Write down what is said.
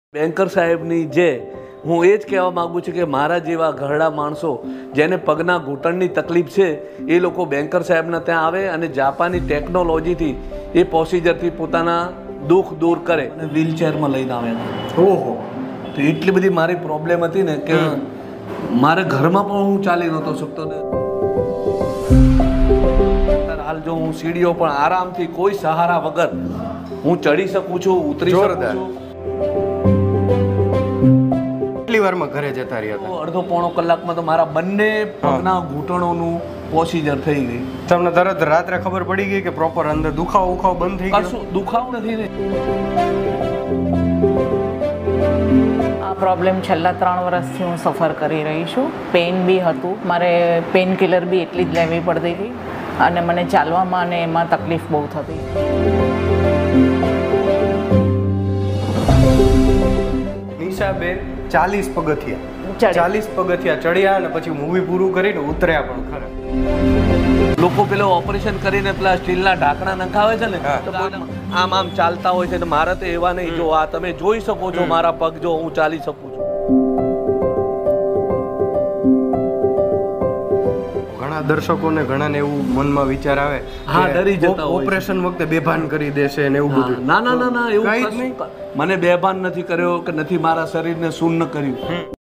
Banker સાહેબની જે હું એ જ કહેવા માગું છું કે મારા જેવા ઘરડા માણસો જેને પગના ઘૂંટણની તકલીફ છે એ લોકો બેન્કર સાહેબના ત્યાં આવે અને જાપાની ટેકનોલોજીથી એ પ્રોસિજરથી પોતાના દુઃખ દૂર કરે અને વ્હીલચેરમાં લઈને આવ્યા. ઓહો, તો એટલી બધી મારી પ્રોબ્લેમ હતી ને કે મારે ઘરમાં પણ હું ચાલી નહોતો શકતો ને હાલ જો હું સીડીઓ પણ આરામથી કોઈ સહારા વગર હું ચડી શકું છું, ઉતરી શકું છું. કેટલી વારમાં ઘરે જતા રહ્યા હતા? અડધો પોણો કલાકમાં તો મારા બંને પગના ઘૂંટણોનું પ્રોસિજર થઈ ગઈ. તમને તરત રાત્રે ખબર પડી ગઈ કે પ્રોપર અંદર દુખાવો બંધ થઈ ગયો? કશું દુખાવો નથી ને. આ પ્રોબ્લેમ છેલ્લા 3 વર્ષથી હું સફર કરી રહી છું. પેઇન બી હતું, મારે પેઇન કિલર બી એટલી જ લેવી પડતી હતી અને મને ચાલવામાં અને એમાં તકલીફ બહુ થતી. નિશાબેન 40 પગથિયા ચડ્યા અને પછી મૂવી પૂરું કરીને ઉતર્યા પણ ખરા. લોકો પેલો ઓપરેશન કરીને પેલા સ્ટીલના ઢાંકણા નખાવે છે ને, તો આમ આમ ચાલતા હોય છે ને મારા તો એવા નહીં. જો આ તમે જોઈ શકો છો મારા પગ, જો હું ચાલી શકું છું. ઘણા દર્શકોને ઘણાને એવું મનમાં વિચાર આવે, હા, ડરી જતા હોય ઓપરેશન વખતે બેભાન કરી દેશે ને એવું બધું. ના, એવું કંઈ જ નહીં. મને બેભાન નથી કર્યો કે નથી મારા શરીરને શૂન્ય કર્યું.